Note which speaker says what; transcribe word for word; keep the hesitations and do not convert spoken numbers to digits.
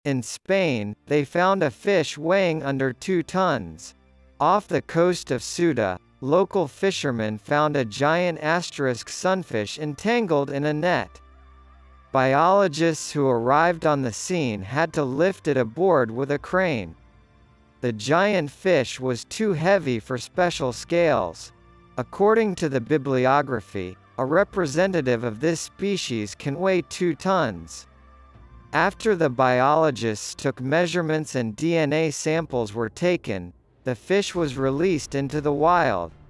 Speaker 1: In Spain, they found a fish weighing under two tons. Off the coast of Ceuta, local fishermen found a giant asterisk sunfish entangled in a net. Biologists who arrived on the scene had to lift it aboard with a crane. The giant fish was too heavy for special scales. According to the bibliography, a representative of this species can weigh two tons. After the biologists took measurements and D N A samples were taken, the fish was released into the wild.